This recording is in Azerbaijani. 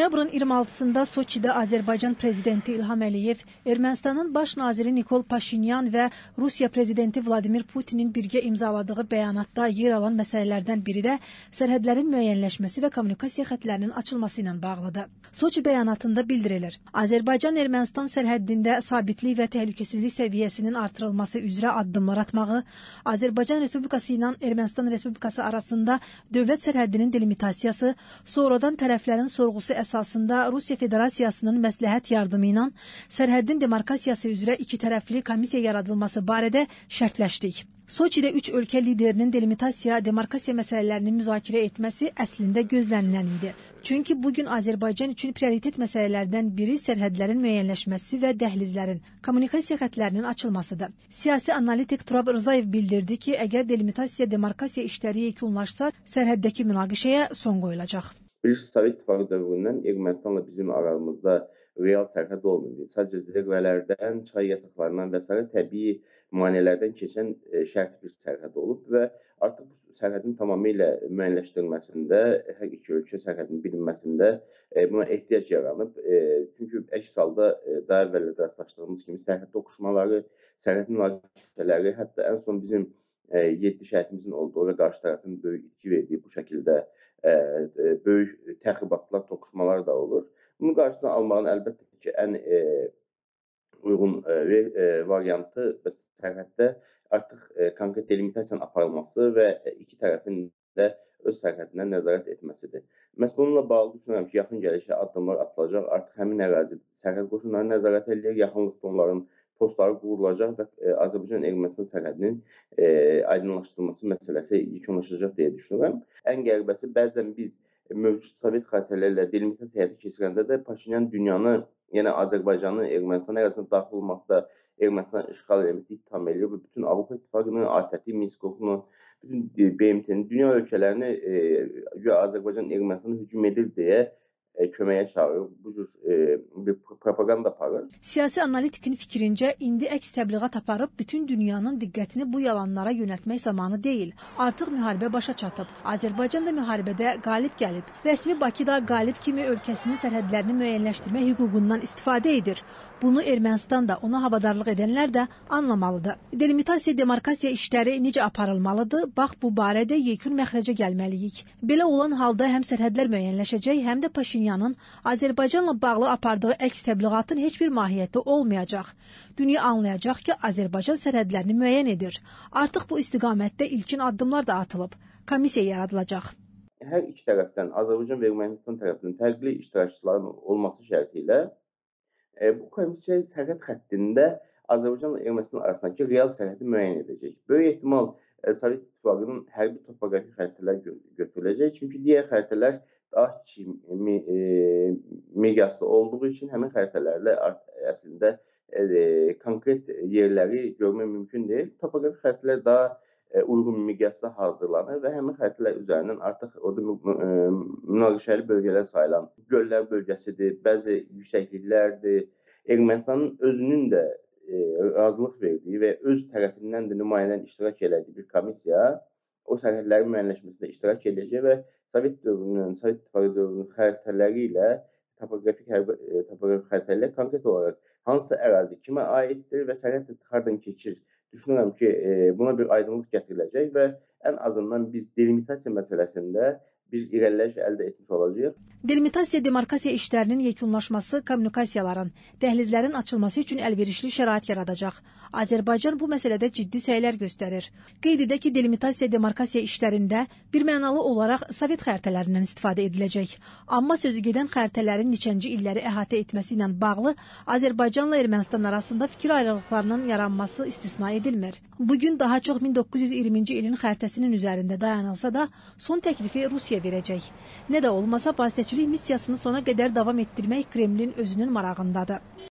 Noyabrın 26-sında Soçidə Azərbaycan prezidenti İlham Əliyev, Ermənistanın baş naziri Nikol Paşinyan və Rusiya prezidenti Vladimir Putinin birgə imzaladığı bəyanatda yer alan məsələlərdən biri də sərhədlərin müəyyənləşməsi və kommunikasiya xətlərinin açılması ilə bağlıdır. Soçi bəyanatında bildirilir, Azərbaycan-Ermənistan sərhəddində sabitlik və təhlükəsizlik səviyyəsinin artırılması üzrə addımlar atmağı, Azərbaycan Respublikası ilə Ermənistan Respublikası arasında dövlət sərhəddinin delimitasiyası, sonradan tərəflərin sorğusu əsasında Rusiya Federasiyasının məsləhət yardımı ilə sərhəddin demarkasiyası üzrə iki tərəfli komissiya yaradılması barədə şərtləşdik. Soçidə üç ölkə liderinin delimitasiya, demarkasiya məsələlərini müzakirə etməsi əslində gözlənilən idi. Çünki bugün Azərbaycan üçün prioritet məsələlərdən biri sərhədlərin müəyyənləşməsi və dəhlizlərin, kommunikasiya xətlərinin açılmasıdır. Siyasi analitik Turab Rzayev bildirdi ki, əgər delimitasiya, demarkasiya işləri yekunlaşsa, sərhəddəki münaqişəyə son qoyulacaq. Bilirsiniz, Sovet İttifaqı dövründən Ermənistanla bizim aramızda real sərhəd olmuyor. Sadəcə zirvələrdən, çay yataqlarından və s. təbii maneələrdən keçən şərt bir sərhəd olub və artıq bu sərhədin tamamilə müəyyənləşdirilməsində, hər iki ölkə sərhədinin bilinməsində buna ehtiyac yaranıb. Çünki əks halda daha əvvəldə rastlaşdığımız kimi sərhəd toqquşmaları, sərhəd münaqişələri, hətta ən son bizim 7 şəhidimizin olduğu və qarşı tərəfin böyük itki verdiyi bu şəkildə böyük təxribatlar, toqquşmalar da olur. Bunun qarşısını almağın əlbəttə ki, ən uyğun variantı sərhəddə artıq konkret delimitasiyanın aparılması və iki tərəfin də öz sərhədindən nəzarət etməsidir. Məhz bununla bağlı düşünürəm ki, yaxın gəlişdə addımlar atılacaq. Artıq həmin ərazi sərhəd qoşunları nəzarət edir, yaxınlıqda onların postları qurulacaq və Azərbaycan-Ermənistan sərhədinin aydınlaşdırılması məsələsi yekunlaşacaq deyə düşünürəm. Ən qəribəsi, bəzən biz mövcud Sovet xaritələrlə delimitasiya həyata keçirəndə də Paşinyan dünyanı, yəni Azərbaycanın Ermənistan ərazisinə daxil olmaqda Ermənistan işğal eləməkdə ittiham edir və bütün Avropa İttifaqının, ATƏT-i, Minsk qrupunu, bütün BMT-nin, dünya ölkələrini Azərbaycan Ermənistana hücum edir deyə köməyə çağırır, bu cür bir propaganda aparır. Siyasi analitikin fikrincə, indi əks təbliğat aparıb bütün dünyanın diqqətini bu yalanlara yönəltmək zamanı deyil. Artıq müharibə başa çatıb. Azərbaycan da müharibədə qalib gəlib. Rəsmi Bakı da qalib kimi ölkəsinin sərhədlərini müəyyənləşdirmə hüququndan istifadə edir. Bunu Ermənistan da, ona havadarlıq edənlər də anlamalıdır. Delimitasiya, demarkasiya işləri necə aparılmalıdır? Bax, bu barədə yekun məxrəcə gəlməliyik. Belə olan halda həm sərhədlər müəyyənləşəcək, həm də Paşinyanın Azərbaycanla bağlı apardığı əks təbliğatın heç bir mahiyyəti olmayacaq. Dünya anlayacaq ki, Azərbaycan sərhədlərini müəyyən edir. Artıq bu istiqamətdə ilkin addımlar da atılıb. Komissiya yaradılacaq. Hər iki tərəfdən, Azərbaycan və Ermənistan tərəfindən fərqli iştirakçıların olması şərti ilə bu komissiya sərhəd xəttində Azərbaycan və Ermənistan arasındakı real sərhədi müəyyən edəcək. Böyük ehtimal Sovet İttifaqının hərbi topografik xəritələr götürüləcək. Çünki digər xəritələr daha kiçik miqyaslı olduğu üçün həmin xəritələrlə əslində konkret yerləri görmək mümkün deyil. Topografik xəritələr daha uyğun miqyasda hazırlanır və həmin xəritələr üzərindən artıq orada münaqişəli bölgələr sayılan göllər bölgəsidir, bəzi yüksəkliklərdir. Ermənistanın özünün də razılıq verdiyi və öz tərəfindən də nümayəndə iştirak elədiyi bir komissiya o sərhədlərin müəyyənləşməsində iştirak edəcək və Sovet İttifaqı dövrünün xəritələri ilə topografik xəritələrlə konkret olaraq hansı ərazi kimə aiddir və sərhəd hardan keçir? Düşünürəm ki, buna bir aydınlıq gətiriləcək və ən azından biz delimitasiya məsələsində bir irəliləyiş əldə etmiş olacağıq. Delimitasiya, demarkasiya işlərinin yekunlaşması kommunikasiyaların, dəhlizlərin açılması üçün əlverişli şərait yaradacaq. Azərbaycan bu məsələdə ciddi səylər göstərir. Qeyd edək ki, delimitasiya, demarkasiya işlərində birmənalı olaraq Sovet xəritələrindən istifadə ediləcək. Amma sözügedən xəritələrin neçənci illəri əhatə etməsi ilə bağlı Azərbaycanla Ermənistan arasında fikir ayrılıqlarının yaranması istisna edilmir. Bugün daha çox 1920-ci ilin xəritəsinin üzərində dayanılsa da, son təklifi Rusiya verəcək. Nə də olmasa, vasitəçilik missiyasını sona qədər davam etdirmək Kremlin özünün marağındadır.